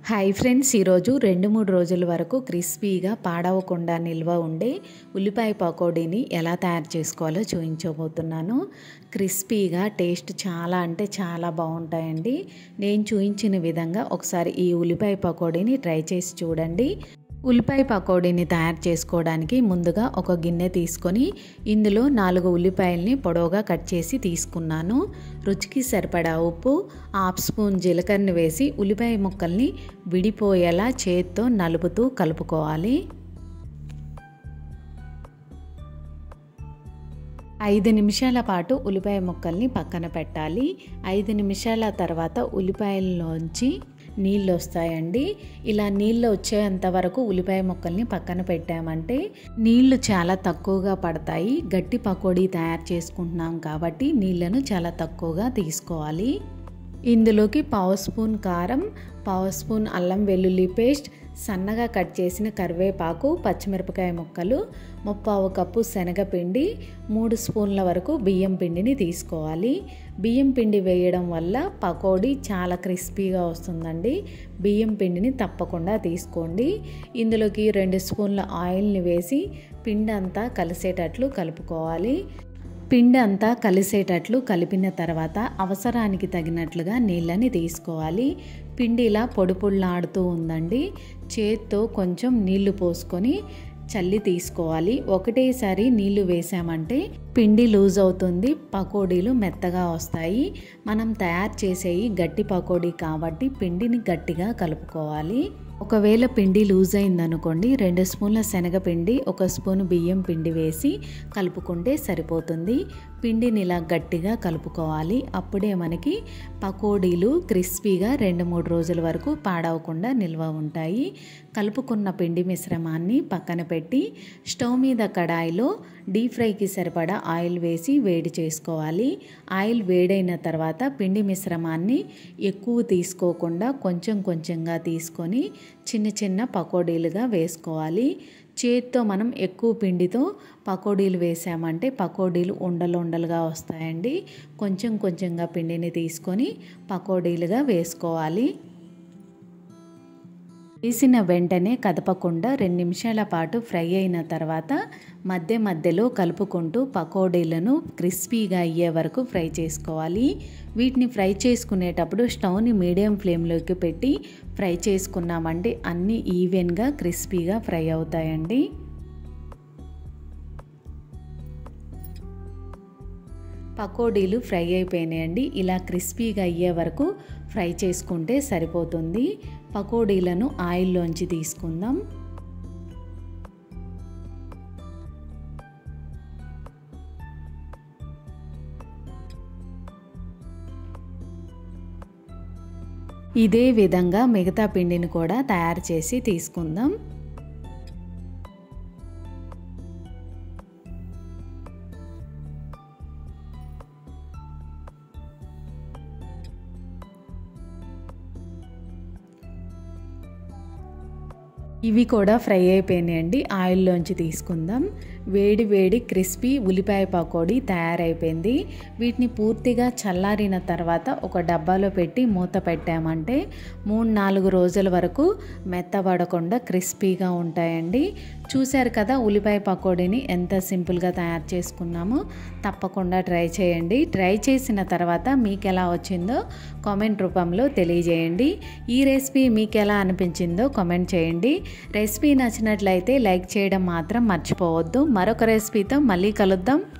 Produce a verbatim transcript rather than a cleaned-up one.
Hi friends, ఈరోజు రెండు మూడు రోజుల వరకు క్రిస్పీగా పాడవకుండా నిల్వ ఉండే ఉల్లిపాయ పకోడీని ఎలా తయారు చేసుకోవాలో చూపించబోతున్నాను. క్రిస్పీగా టేస్ట్ చాలా అంటే చాలా బాగుంటాయండి. నేను చూపించిన విధంగా ఒకసారి ఈ ఉల్లిపాయ పకోడీని ట్రై చేసి చూడండి. ఉల్లిపాయ పకోడీని తయారు చేసుకోవడానికి ముందుగా ఒక గిన్నె తీసుకొని ఇందులో నాలుగు ఉల్లిపాయల్ని పొడవుగా కట్ చేసి తీసుకున్నాను. రుచికి సరిపడా ఉప్పు, హాఫ్ స్పూన్ జీలకర్రని వేసి ఉల్లిపాయ ముక్కల్ని విడిపోయేలా చేత్తో నలుపుతూ కలుపుకోవాలి. ఐదు నిమిషాల పాటు ఉల్లిపాయ ముక్కల్ని పక్కన పెట్టాలి. ఐదు నిమిషాల తర్వాత ఉల్లిపాయల్లోంచి నీళ్ళు వస్తాయండి. ఇలా నీళ్ళు వచ్చేంత వరకు ఉల్లిపాయ ముక్కల్ని పక్కన పెట్టామంటే నీళ్లు చాలా తక్కువగా పడతాయి. గట్టి పకోడీ తయారు చేసుకుంటున్నాం కాబట్టి నీళ్ళను చాలా తక్కువగా తీసుకోవాలి. ఇందులోకి పావు స్పూన్ కారం, పావు స్పూన్ అల్లం వెల్లుల్లి పేస్ట్, సన్నగా కట్ చేసిన కరివేపాకు, పచ్చిమిరపకాయ ముక్కలు, ముప్పావు కప్పు శనగపిండి, మూడు స్పూన్ల వరకు బియ్యం పిండిని తీసుకోవాలి. బియ్యం పిండి వేయడం వల్ల పకోడీ చాలా క్రిస్పీగా వస్తుందండి. బియ్యం పిండిని తప్పకుండా తీసుకోండి. ఇందులోకి రెండు స్పూన్ల ఆయిల్ని వేసి పిండి అంతా కలిసేటట్లు కలుపుకోవాలి. పిండి అంతా కలిసేటట్లు కలిపిన తర్వాత అవసరానికి తగినట్లుగా నీళ్ళని తీసుకోవాలి. పిండి ఇలా పొడి పొడిలాడుతూ ఉందండి. చేత్తో కొంచెం నీళ్లు పోసుకొని చల్లి తీసుకోవాలి. ఒకటేసారి నీళ్లు వేసామంటే పిండి లూజ్ అవుతుంది, పకోడీలు మెత్తగా వస్తాయి. మనం తయారు చేసేవి గట్టి పకోడీ కాబట్టి పిండిని గట్టిగా కలుపుకోవాలి. ఒకవేళ పిండి లూజ్ అయిందనుకోండి, రెండు స్పూన్ల శనగపిండి, ఒక స్పూన్ బియ్యం పిండి వేసి కలుపుకుంటే సరిపోతుంది. పిండిని ఇలా గట్టిగా కలుపుకోవాలి. అప్పుడే మనకి పకోడీలు క్రిస్పీగా రెండు మూడు రోజుల వరకు పాడవకుండా నిల్వ ఉంటాయి. కలుపుకున్న పిండి మిశ్రమాన్ని పక్కన పెట్టి స్టవ్ మీద కడాయిలో డీప్ ఫ్రైకి సరిపడా ఆయిల్ వేసి వేడి చేసుకోవాలి. ఆయిల్ వేడైన తర్వాత పిండి మిశ్రమాన్ని ఎక్కువ తీసుకోకుండా కొంచెం కొంచెంగా తీసుకొని చిన్న చిన్న పకోడీలుగా వేసుకోవాలి. చేత్తో మనం ఎక్కువ పిండితో పకోడీలు వేసామంటే పకోడీలు ఉండలు ఉండలుగా వస్తాయండి. కొంచెం కొంచెంగా పిండిని తీసుకొని పకోడీలుగా వేసుకోవాలి. వేసిన వెంటనే కదపకుండా రెండు నిమిషాల పాటు ఫ్రై అయిన తర్వాత మధ్య మధ్యలో కలుపుకుంటూ పకోడీలను క్రిస్పీగా అయ్యే వరకు ఫ్రై చేసుకోవాలి. వీటిని ఫ్రై చేసుకునేటప్పుడు స్టవ్ని మీడియం ఫ్లేమ్లోకి పెట్టి ఫ్రై చేసుకున్నామంటే అన్నీ ఈవెన్గా క్రిస్పీగా ఫ్రై అవుతాయండి. పకోడీలు ఫ్రై అయిపోయినాయండి. ఇలా క్రిస్పీగా అయ్యే వరకు ఫ్రై చేసుకుంటే సరిపోతుంది. పకోడీలను ఆయిల్లోంచి తీసుకుందాం. ఇదే విధంగా మిగతా పిండిని కూడా తయారు చేసి తీసుకుందాం. ఇవి కూడా ఫ్రై అయిపోయినాయండి. ఆయిల్లోంచి తీసుకుందాం. వేడి వేడి క్రిస్పీ ఉల్లిపాయ పకోడీ తయారైపోయింది. వీటిని పూర్తిగా చల్లారిన తర్వాత ఒక డబ్బాలో పెట్టి మూత పెట్టామంటే మూడు నాలుగు రోజుల వరకు మెత్తబడకుండా క్రిస్పీగా ఉంటాయండి. చూశారు కదా ఉల్లిపాయ పకోడీని ఎంత సింపుల్గా తయారు చేసుకున్నామో. తప్పకుండా ట్రై చేయండి. ట్రై చేసిన తర్వాత మీకు ఎలా వచ్చిందో కామెంట్ రూపంలో తెలియజేయండి. ఈ రెసిపీ మీకు ఎలా అనిపించిందో కామెంట్ చేయండి. రెసిపీ నచ్చినట్లయితే లైక్ చేయడం మాత్రం మర్చిపోవద్దు. మరొక రెసిపీతో మళ్ళీ కలుద్దాం.